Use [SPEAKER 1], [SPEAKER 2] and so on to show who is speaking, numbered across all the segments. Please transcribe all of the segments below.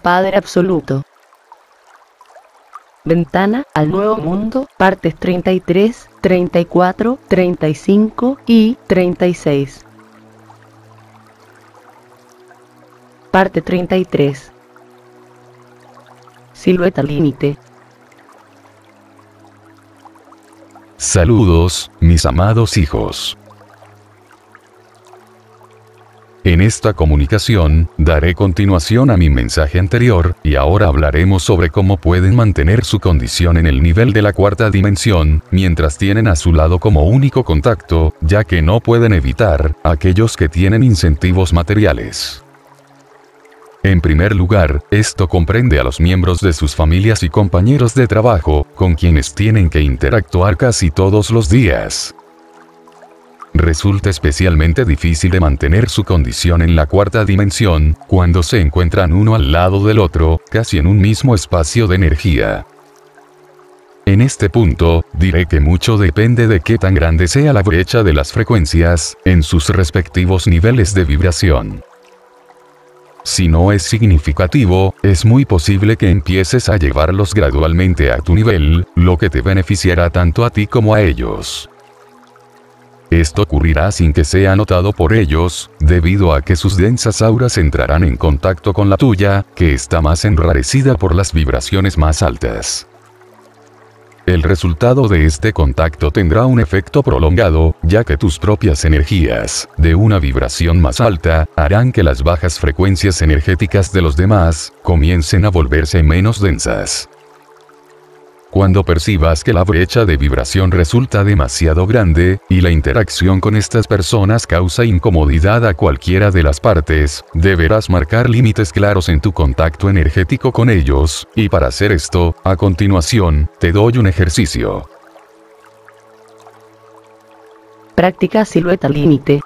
[SPEAKER 1] Padre Absoluto. Ventana al Nuevo Mundo, partes 33, 34, 35 y 36. Parte 33. Silueta límite.
[SPEAKER 2] Saludos, mis amados hijos. En esta comunicación, daré continuación a mi mensaje anterior, y ahora hablaremos sobre cómo pueden mantener su condición en el nivel de la cuarta dimensión, mientras tienen a su lado como único contacto, ya que no pueden evitar, aquellos que tienen incentivos materiales. En primer lugar, esto comprende a los miembros de sus familias y compañeros de trabajo, con quienes tienen que interactuar casi todos los días. Resulta especialmente difícil de mantener su condición en la cuarta dimensión, cuando se encuentran uno al lado del otro, casi en un mismo espacio de energía. En este punto, diré que mucho depende de qué tan grande sea la brecha de las frecuencias, en sus respectivos niveles de vibración. Si no es significativo, es muy posible que empieces a llevarlos gradualmente a tu nivel, lo que te beneficiará tanto a ti como a ellos. Esto ocurrirá sin que sea notado por ellos, debido a que sus densas auras entrarán en contacto con la tuya, que está más enrarecida por las vibraciones más altas. El resultado de este contacto tendrá un efecto prolongado, ya que tus propias energías, de una vibración más alta, harán que las bajas frecuencias energéticas de los demás, comiencen a volverse menos densas. Cuando percibas que la brecha de vibración resulta demasiado grande, y la interacción con estas personas causa incomodidad a cualquiera de las partes, deberás marcar límites claros en tu contacto energético con ellos, y para hacer esto, a continuación, te doy un ejercicio.
[SPEAKER 1] Práctica silueta límite.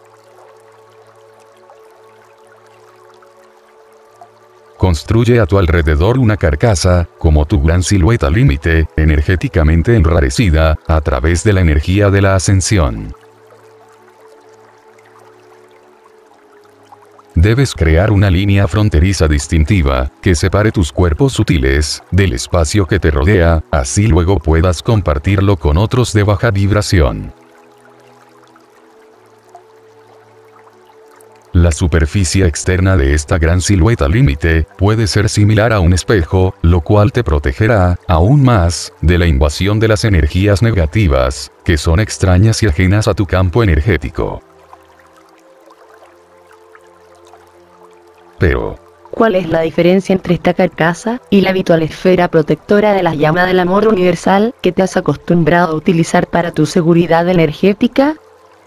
[SPEAKER 2] Construye a tu alrededor una carcasa, como tu gran silueta límite, energéticamente enrarecida, a través de la energía de la ascensión. Debes crear una línea fronteriza distintiva, que separe tus cuerpos sutiles, del espacio que te rodea, así luego puedas compartirlo con otros de baja vibración. La superficie externa de esta gran silueta límite, puede ser similar a un espejo, lo cual te protegerá, aún más, de la invasión de las energías negativas, que son extrañas y ajenas a tu campo energético. Pero,
[SPEAKER 1] ¿cuál es la diferencia entre esta carcasa y la habitual esfera protectora de la llama del amor universal que te has acostumbrado a utilizar para tu seguridad energética?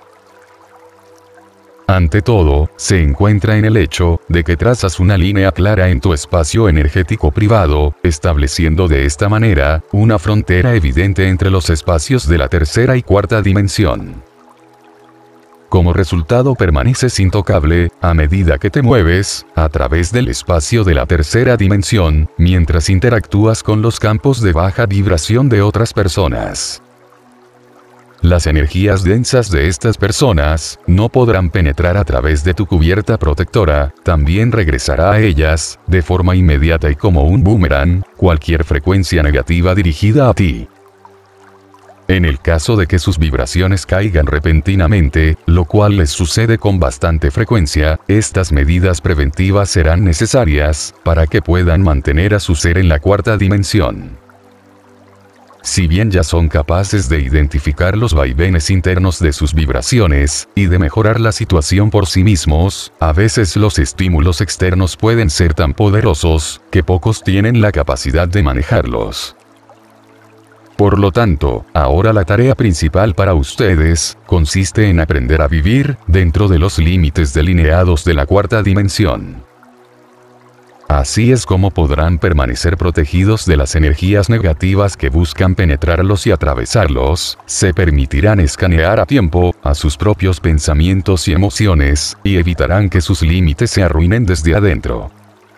[SPEAKER 2] Ante todo, se encuentra en el hecho de que trazas una línea clara en tu espacio energético privado, estableciendo de esta manera una frontera evidente entre los espacios de la tercera y cuarta dimensión. Como resultado permaneces intocable, a medida que te mueves, a través del espacio de la tercera dimensión, mientras interactúas con los campos de baja vibración de otras personas. Las energías densas de estas personas, no podrán penetrar a través de tu cubierta protectora, también regresará a ellas, de forma inmediata y como un boomerang, cualquier frecuencia negativa dirigida a ti. En el caso de que sus vibraciones caigan repentinamente, lo cual les sucede con bastante frecuencia, estas medidas preventivas serán necesarias, para que puedan mantener a su ser en la cuarta dimensión. Si bien ya son capaces de identificar los vaivenes internos de sus vibraciones, y de mejorar la situación por sí mismos, a veces los estímulos externos pueden ser tan poderosos, que pocos tienen la capacidad de manejarlos. Por lo tanto, ahora la tarea principal para ustedes, consiste en aprender a vivir, dentro de los límites delineados de la cuarta dimensión. Así es como podrán permanecer protegidos de las energías negativas que buscan penetrarlos y atravesarlos, se permitirán escanear a tiempo, a sus propios pensamientos y emociones, y evitarán que sus límites se arruinen desde adentro.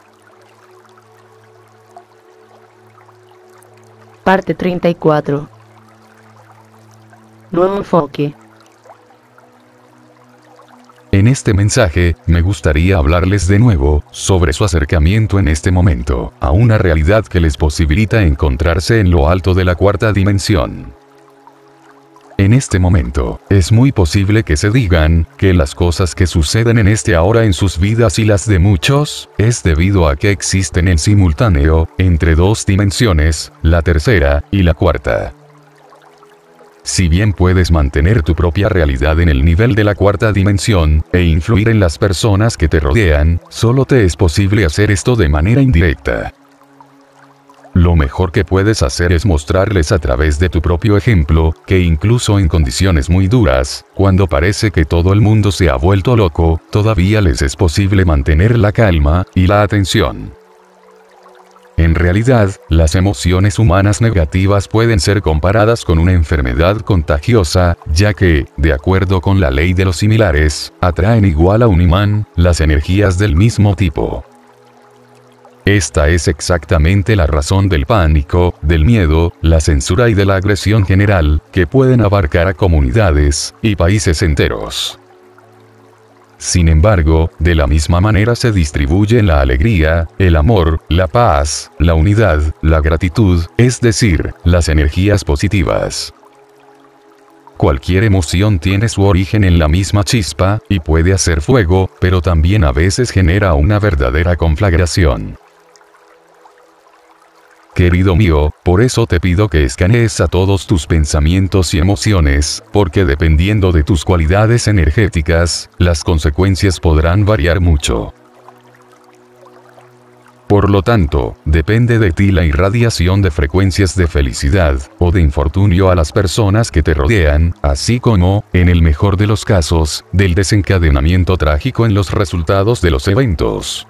[SPEAKER 1] Parte 34. Nuevo enfoque.
[SPEAKER 2] En este mensaje, me gustaría hablarles de nuevo, sobre su acercamiento en este momento, a una realidad que les posibilita encontrarse en lo alto de la cuarta dimensión. En este momento, es muy posible que se digan, que las cosas que suceden en este ahora en sus vidas y las de muchos, es debido a que existen en simultáneo, entre dos dimensiones, la tercera, y la cuarta. Si bien puedes mantener tu propia realidad en el nivel de la cuarta dimensión, e influir en las personas que te rodean, solo te es posible hacer esto de manera indirecta. Lo mejor que puedes hacer es mostrarles a través de tu propio ejemplo, que incluso en condiciones muy duras, cuando parece que todo el mundo se ha vuelto loco, todavía les es posible mantener la calma, y la atención. En realidad, las emociones humanas negativas pueden ser comparadas con una enfermedad contagiosa, ya que, de acuerdo con la ley de los similares, atraen igual a un imán, las energías del mismo tipo. Esta es exactamente la razón del pánico, del miedo, la censura y de la agresión general, que pueden abarcar a comunidades y países enteros. Sin embargo, de la misma manera se distribuyen la alegría, el amor, la paz, la unidad, la gratitud, es decir, las energías positivas. Cualquier emoción tiene su origen en la misma chispa, y puede hacer fuego, pero también a veces genera una verdadera conflagración. Querido mío, por eso te pido que escanees a todos tus pensamientos y emociones, porque dependiendo de tus cualidades energéticas, las consecuencias podrán variar mucho. Por lo tanto, depende de ti la irradiación de frecuencias de felicidad, o de infortunio a las personas que te rodean, así como, en el mejor de los casos, del desencadenamiento trágico en los resultados de los eventos.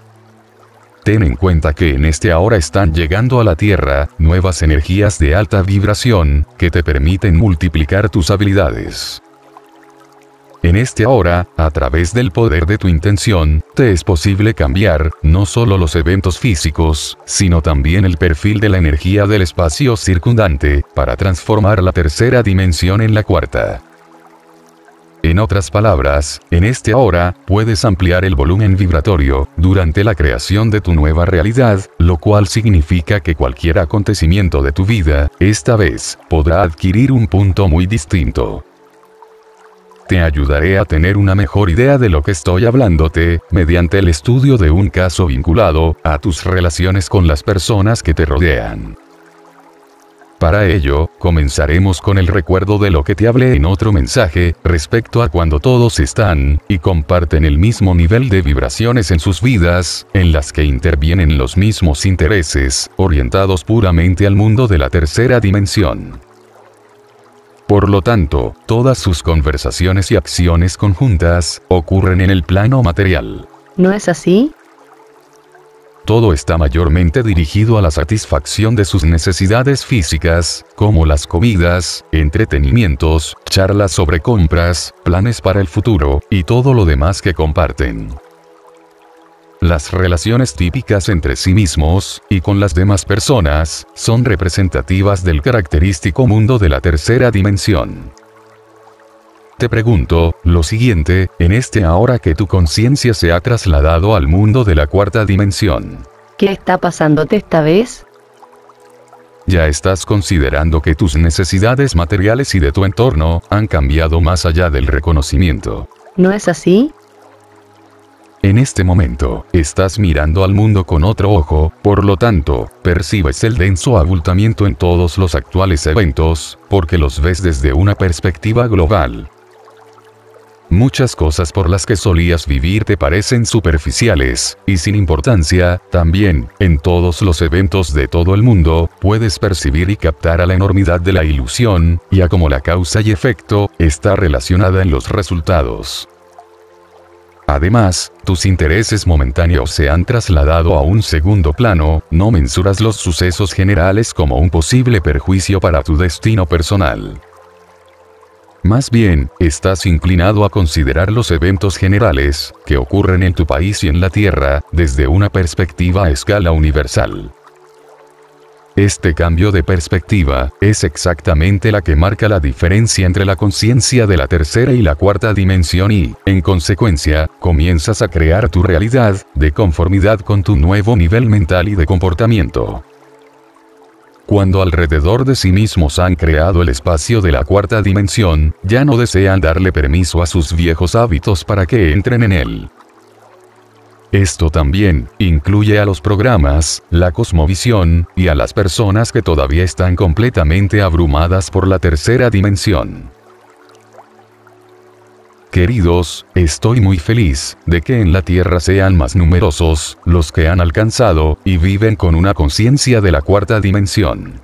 [SPEAKER 2] Ten en cuenta que en este ahora están llegando a la Tierra, nuevas energías de alta vibración, que te permiten multiplicar tus habilidades. En este ahora, a través del poder de tu intención, te es posible cambiar, no solo los eventos físicos, sino también el perfil de la energía del espacio circundante, para transformar la tercera dimensión en la cuarta. En otras palabras, en este ahora, puedes ampliar el volumen vibratorio, durante la creación de tu nueva realidad, lo cual significa que cualquier acontecimiento de tu vida, esta vez, podrá adquirir un punto muy distinto. Te ayudaré a tener una mejor idea de lo que estoy hablándote, mediante el estudio de un caso vinculado, a tus relaciones con las personas que te rodean. Para ello, comenzaremos con el recuerdo de lo que te hablé en otro mensaje, respecto a cuando todos están, y comparten el mismo nivel de vibraciones en sus vidas, en las que intervienen los mismos intereses, orientados puramente al mundo de la tercera dimensión. Por lo tanto, todas sus conversaciones y acciones conjuntas, ocurren en el plano material.
[SPEAKER 1] ¿No es así?
[SPEAKER 2] Todo está mayormente dirigido a la satisfacción de sus necesidades físicas, como las comidas, entretenimientos, charlas sobre compras, planes para el futuro, y todo lo demás que comparten. Las relaciones típicas entre sí mismos, y con las demás personas, son representativas del característico mundo de la tercera dimensión. Te pregunto, lo siguiente, en este ahora que tu conciencia se ha trasladado al mundo de la cuarta dimensión.
[SPEAKER 1] ¿Qué está pasándote esta vez?
[SPEAKER 2] Ya estás considerando que tus necesidades materiales y de tu entorno, han cambiado más allá del reconocimiento.
[SPEAKER 1] ¿No es así?
[SPEAKER 2] En este momento, estás mirando al mundo con otro ojo, por lo tanto, percibes el denso abultamiento en todos los actuales eventos, porque los ves desde una perspectiva global. Muchas cosas por las que solías vivir te parecen superficiales, y sin importancia, también, en todos los eventos de todo el mundo, puedes percibir y captar a la enormidad de la ilusión, y a cómo la causa y efecto, está relacionada en los resultados. Además, tus intereses momentáneos se han trasladado a un segundo plano, no mensuras los sucesos generales como un posible perjuicio para tu destino personal. Más bien, estás inclinado a considerar los eventos generales, que ocurren en tu país y en la Tierra, desde una perspectiva a escala universal. Este cambio de perspectiva es exactamente la que marca la diferencia entre la conciencia de la tercera y la cuarta dimensión y, en consecuencia, comienzas a crear tu realidad, de conformidad con tu nuevo nivel mental y de comportamiento. Cuando alrededor de sí mismos han creado el espacio de la cuarta dimensión, ya no desean darle permiso a sus viejos hábitos para que entren en él. Esto también incluye a los programas, la cosmovisión, y a las personas que todavía están completamente abrumadas por la tercera dimensión. Queridos, estoy muy feliz de que en la Tierra sean más numerosos los que han alcanzado y viven con una conciencia de la cuarta dimensión.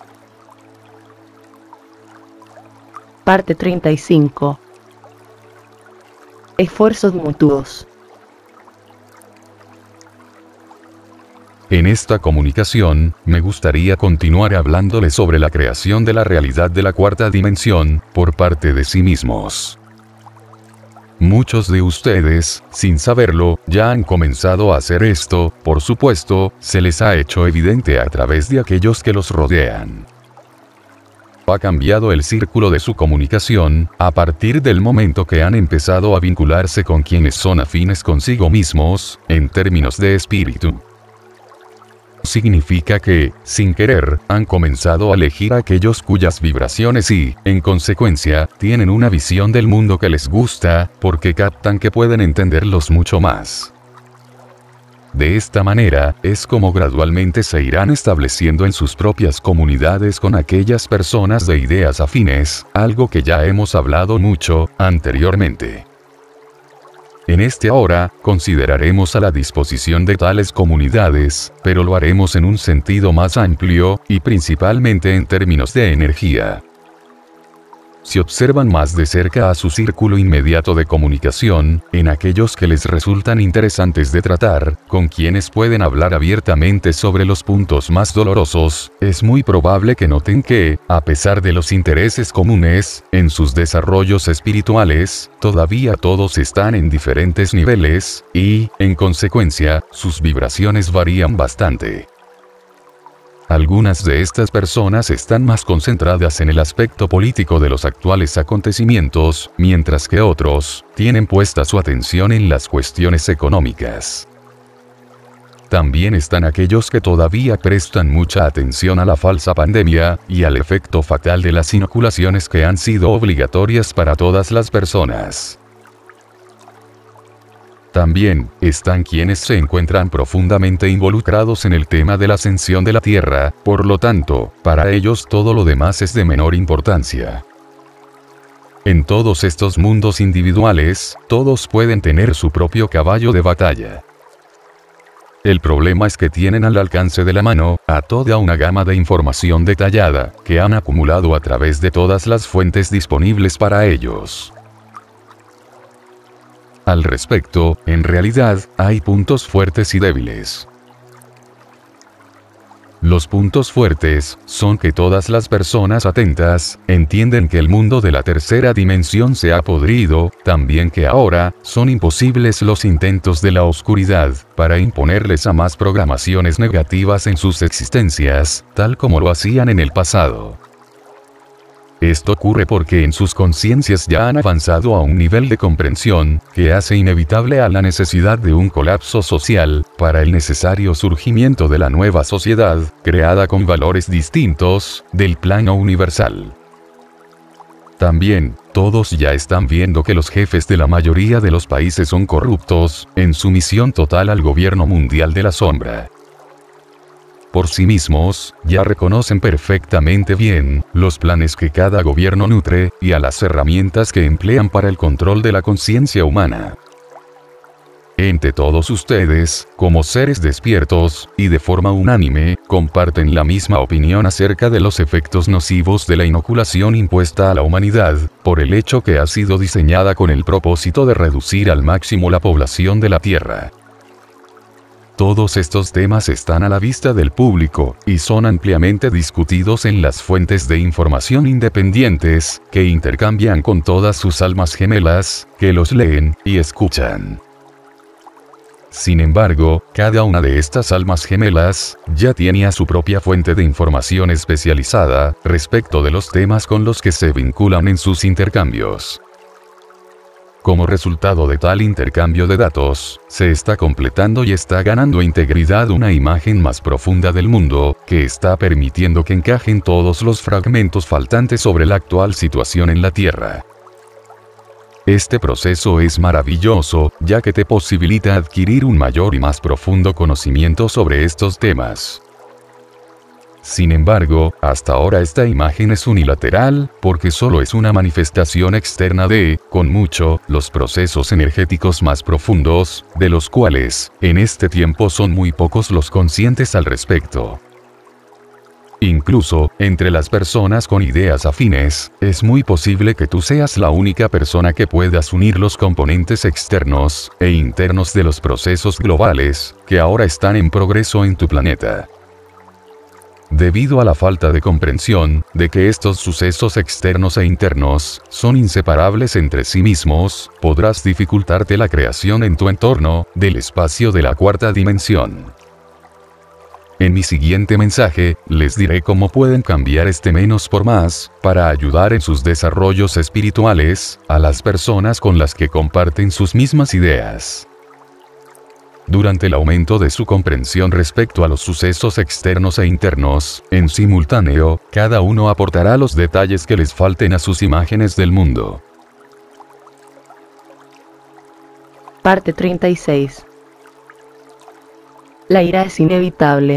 [SPEAKER 1] Parte 35. Esfuerzos mutuos.
[SPEAKER 2] En esta comunicación, me gustaría continuar hablándoles sobre la creación de la realidad de la cuarta dimensión, por parte de sí mismos. Muchos de ustedes, sin saberlo, ya han comenzado a hacer esto, por supuesto, se les ha hecho evidente a través de aquellos que los rodean. Ha cambiado el círculo de su comunicación, a partir del momento que han empezado a vincularse con quienes son afines consigo mismos, en términos de espíritu. Significa que, sin querer, han comenzado a elegir a aquellos cuyas vibraciones y, en consecuencia, tienen una visión del mundo que les gusta, porque captan que pueden entenderlos mucho más. De esta manera, es como gradualmente se irán estableciendo en sus propias comunidades con aquellas personas de ideas afines, algo que ya hemos hablado mucho, anteriormente. En este ahora, consideraremos a la disposición de tales comunidades, pero lo haremos en un sentido más amplio, y principalmente en términos de energía. Si observan más de cerca a su círculo inmediato de comunicación, en aquellos que les resultan interesantes de tratar, con quienes pueden hablar abiertamente sobre los puntos más dolorosos, es muy probable que noten que, a pesar de los intereses comunes, en sus desarrollos espirituales, todavía todos están en diferentes niveles, y, en consecuencia, sus vibraciones varían bastante. Algunas de estas personas están más concentradas en el aspecto político de los actuales acontecimientos, mientras que otros tienen puesta su atención en las cuestiones económicas. También están aquellos que todavía prestan mucha atención a la falsa pandemia, y al efecto fatal de las inoculaciones que han sido obligatorias para todas las personas. También, están quienes se encuentran profundamente involucrados en el tema de la ascensión de la Tierra, por lo tanto, para ellos todo lo demás es de menor importancia. En todos estos mundos individuales, todos pueden tener su propio caballo de batalla. El problema es que tienen al alcance de la mano, a toda una gama de información detallada, que han acumulado a través de todas las fuentes disponibles para ellos. Al respecto, en realidad, hay puntos fuertes y débiles. Los puntos fuertes son que todas las personas atentas entienden que el mundo de la tercera dimensión se ha podrido, también que ahora son imposibles los intentos de la oscuridad para imponerles a más programaciones negativas en sus existencias, tal como lo hacían en el pasado. Esto ocurre porque en sus conciencias ya han avanzado a un nivel de comprensión, que hace inevitable a la necesidad de un colapso social, para el necesario surgimiento de la nueva sociedad, creada con valores distintos, del plano universal. También, todos ya están viendo que los jefes de la mayoría de los países son corruptos, en su misión total al gobierno mundial de la sombra. Por sí mismos, ya reconocen perfectamente bien los planes que cada gobierno nutre, y a las herramientas que emplean para el control de la conciencia humana. Entre todos ustedes, como seres despiertos, y de forma unánime, comparten la misma opinión acerca de los efectos nocivos de la inoculación impuesta a la humanidad, por el hecho que ha sido diseñada con el propósito de reducir al máximo la población de la Tierra. Todos estos temas están a la vista del público, y son ampliamente discutidos en las fuentes de información independientes, que intercambian con todas sus almas gemelas, que los leen y escuchan. Sin embargo, cada una de estas almas gemelas, ya tenía su propia fuente de información especializada, respecto de los temas con los que se vinculan en sus intercambios. Como resultado de tal intercambio de datos, se está completando y está ganando integridad una imagen más profunda del mundo, que está permitiendo que encajen todos los fragmentos faltantes sobre la actual situación en la Tierra. Este proceso es maravilloso, ya que te posibilita adquirir un mayor y más profundo conocimiento sobre estos temas. Sin embargo, hasta ahora esta imagen es unilateral, porque solo es una manifestación externa de, con mucho, los procesos energéticos más profundos, de los cuales, en este tiempo son muy pocos los conscientes al respecto. Incluso, entre las personas con ideas afines, es muy posible que tú seas la única persona que puedas unir los componentes externos e internos de los procesos globales, que ahora están en progreso en tu planeta. Debido a la falta de comprensión, de que estos sucesos externos e internos, son inseparables entre sí mismos, podrás dificultarte la creación en tu entorno, del espacio de la cuarta dimensión. En mi siguiente mensaje, les diré cómo pueden cambiar este menos por más, para ayudar en sus desarrollos espirituales, a las personas con las que comparten sus mismas ideas. Durante el aumento de su comprensión respecto a los sucesos externos e internos, en simultáneo, cada uno aportará los detalles que les falten a sus imágenes del mundo.
[SPEAKER 1] Parte 36. La ira es inevitable.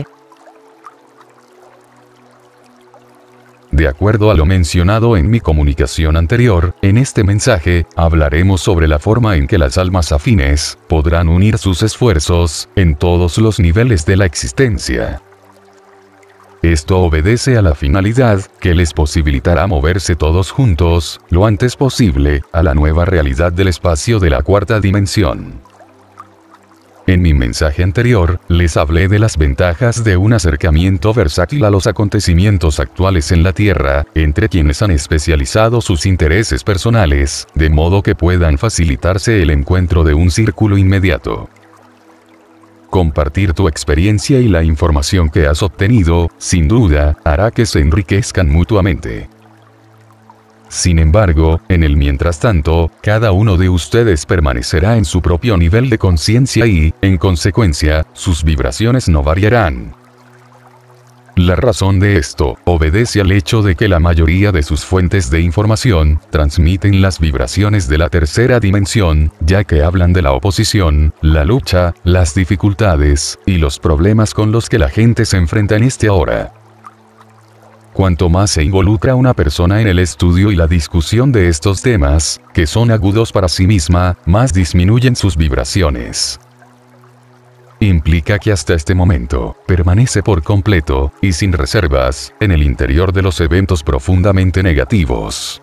[SPEAKER 2] De acuerdo a lo mencionado en mi comunicación anterior, en este mensaje, hablaremos sobre la forma en que las almas afines, podrán unir sus esfuerzos, en todos los niveles de la existencia. Esto obedece a la finalidad, que les posibilitará moverse todos juntos, lo antes posible, a la nueva realidad del espacio de la cuarta dimensión. En mi mensaje anterior, les hablé de las ventajas de un acercamiento versátil a los acontecimientos actuales en la Tierra, entre quienes han especializado sus intereses personales, de modo que puedan facilitarse el encuentro de un círculo inmediato. Compartir tu experiencia y la información que has obtenido, sin duda, hará que se enriquezcan mutuamente. Sin embargo, en el mientras tanto, cada uno de ustedes permanecerá en su propio nivel de conciencia y, en consecuencia, sus vibraciones no variarán. La razón de esto, obedece al hecho de que la mayoría de sus fuentes de información, transmiten las vibraciones de la tercera dimensión, ya que hablan de la oposición, la lucha, las dificultades, y los problemas con los que la gente se enfrenta en este ahora. Cuanto más se involucra una persona en el estudio y la discusión de estos temas, que son agudos para sí misma, más disminuyen sus vibraciones. Implica que hasta este momento, permanece por completo, y sin reservas, en el interior de los eventos profundamente negativos.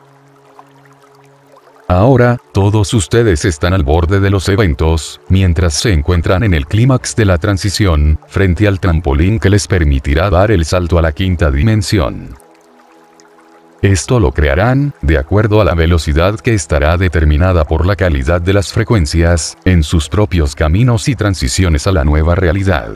[SPEAKER 2] Ahora, todos ustedes están al borde de los eventos, mientras se encuentran en el clímax de la transición, frente al trampolín que les permitirá dar el salto a la quinta dimensión. Esto lo crearán, de acuerdo a la velocidad que estará determinada por la calidad de las frecuencias, en sus propios caminos y transiciones a la nueva realidad.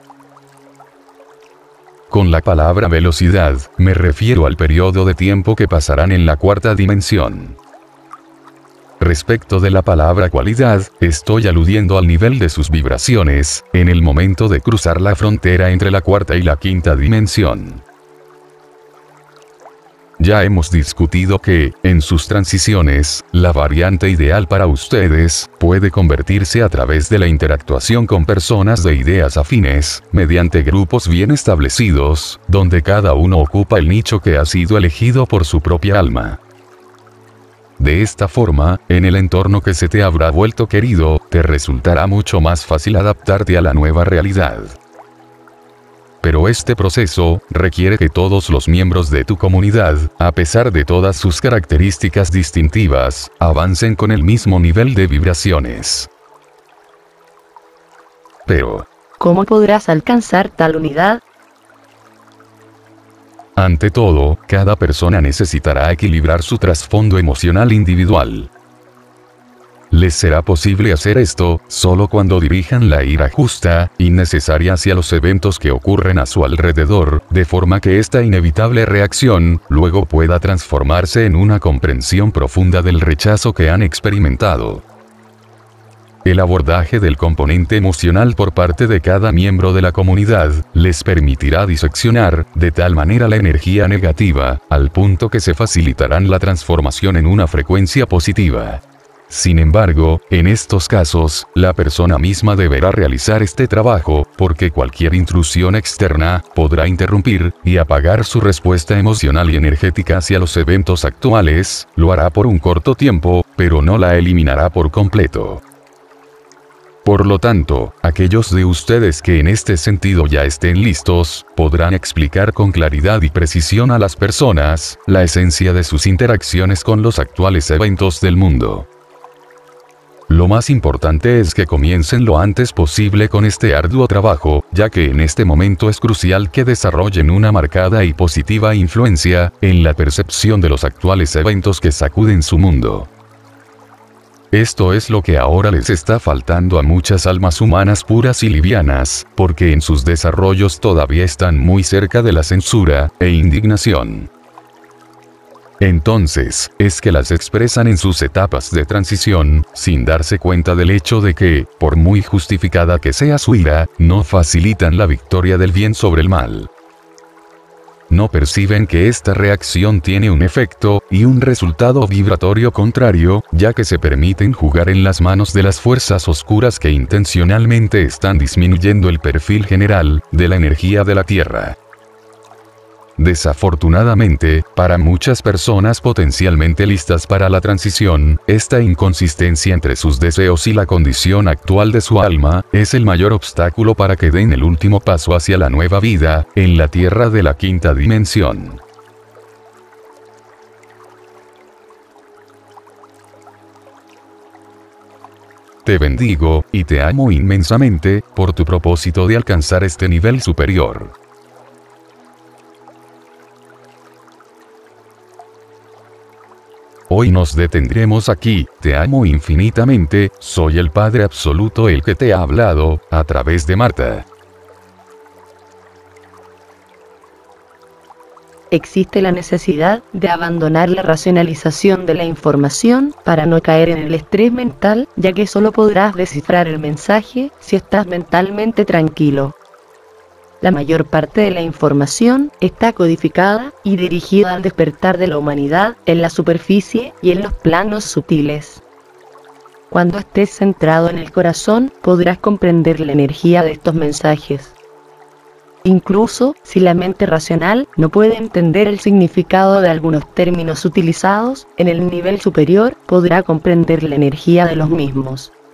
[SPEAKER 2] Con la palabra velocidad, me refiero al periodo de tiempo que pasarán en la cuarta dimensión. Respecto de la palabra cualidad, estoy aludiendo al nivel de sus vibraciones, en el momento de cruzar la frontera entre la cuarta y la quinta dimensión. Ya hemos discutido que, en sus transiciones, la variante ideal para ustedes, puede convertirse a través de la interactuación con personas de ideas afines, mediante grupos bien establecidos, donde cada uno ocupa el nicho que ha sido elegido por su propia alma. De esta forma, en el entorno que se te habrá vuelto querido, te resultará mucho más fácil adaptarte a la nueva realidad. Pero este proceso, requiere que todos los miembros de tu comunidad, a pesar de todas sus características distintivas, avancen con el mismo nivel de vibraciones. Pero,
[SPEAKER 1] ¿cómo podrás alcanzar tal unidad?
[SPEAKER 2] Ante todo, cada persona necesitará equilibrar su trasfondo emocional individual. Les será posible hacer esto, solo cuando dirijan la ira justa y necesaria hacia los eventos que ocurren a su alrededor, de forma que esta inevitable reacción, luego pueda transformarse en una comprensión profunda del rechazo que han experimentado. El abordaje del componente emocional por parte de cada miembro de la comunidad, les permitirá diseccionar, de tal manera la energía negativa, al punto que se facilitarán la transformación en una frecuencia positiva. Sin embargo, en estos casos, la persona misma deberá realizar este trabajo, porque cualquier intrusión externa, podrá interrumpir, y apagar su respuesta emocional y energética hacia los eventos actuales, lo hará por un corto tiempo, pero no la eliminará por completo. Por lo tanto, aquellos de ustedes que en este sentido ya estén listos, podrán explicar con claridad y precisión a las personas, la esencia de sus interacciones con los actuales eventos del mundo. Lo más importante es que comiencen lo antes posible con este arduo trabajo, ya que en este momento es crucial que desarrollen una marcada y positiva influencia, en la percepción de los actuales eventos que sacuden su mundo. Esto es lo que ahora les está faltando a muchas almas humanas puras y livianas, porque en sus desarrollos todavía están muy cerca de la censura e indignación. Entonces, es que las expresan en sus etapas de transición, sin darse cuenta del hecho de que, por muy justificada que sea su ira, no facilitan la victoria del bien sobre el mal. No perciben que esta reacción tiene un efecto, y un resultado vibratorio contrario, ya que se permiten jugar en las manos de las fuerzas oscuras que intencionalmente están disminuyendo el perfil general, de la energía de la Tierra. Desafortunadamente, para muchas personas potencialmente listas para la transición, esta inconsistencia entre sus deseos y la condición actual de su alma, es el mayor obstáculo para que den el último paso hacia la nueva vida, en la Tierra de la quinta dimensión. Te bendigo, y te amo inmensamente, por tu propósito de alcanzar este nivel superior. Hoy nos detendremos aquí. Te amo infinitamente, soy el Padre Absoluto el que te ha hablado, a través de Marta.
[SPEAKER 1] Existe la necesidad de abandonar la racionalización de la información para no caer en el estrés mental, ya que solo podrás descifrar el mensaje si estás mentalmente tranquilo. La mayor parte de la información está codificada y dirigida al despertar de la humanidad en la superficie y en los planos sutiles. Cuando estés centrado en el corazón, podrás comprender la energía de estos mensajes. Incluso, si la mente racional no puede entender el significado de algunos términos utilizados, en el nivel superior podrá comprender la energía de los mismos.